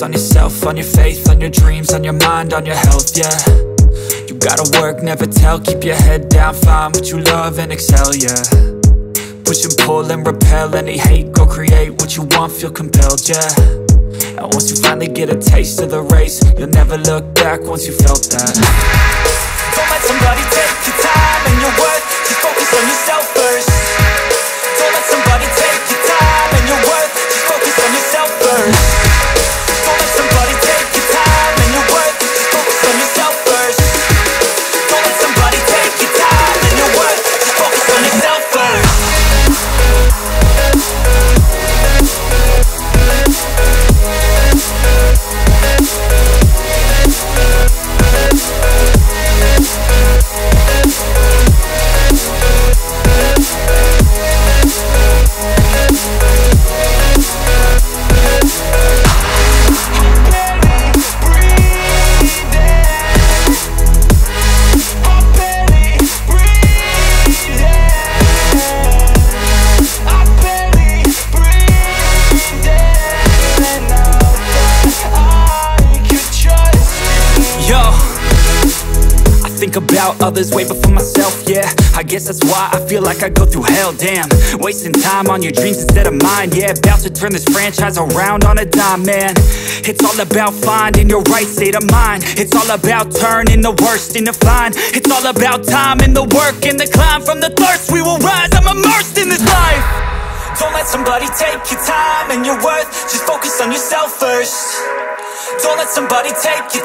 focus on yourself, on your faith, on your dreams, on your mind, on your health, yeah. You gotta work, never tell, keep your head down, find what you love and excel, yeah. Push and pull and repel any hate, go create what you want, feel compelled, yeah. And once you finally get a taste of the race, you'll never look back once you felt that. Don't let somebody take your time and your worth, just focus on yourself first. Don't let somebody take your time and your worth, just focus on yourself first. Don't let somebody take your time and your worth, just focus on yourself first. Don't let somebody take your time and your worth, just focus on yourself first. Think about others way before myself, yeah. I guess that's why I feel like I go through hell, damn. Wasting time on your dreams instead of mine, yeah. About to turn this franchise around on a dime, man. It's all about finding your right state of mind. It's all about turning the worst into fine. It's all about time and the work and the climb. From the thirst we will rise, I'm immersed in this life. Don't let somebody take your time and your worth, just focus on yourself first. Don't let somebody take your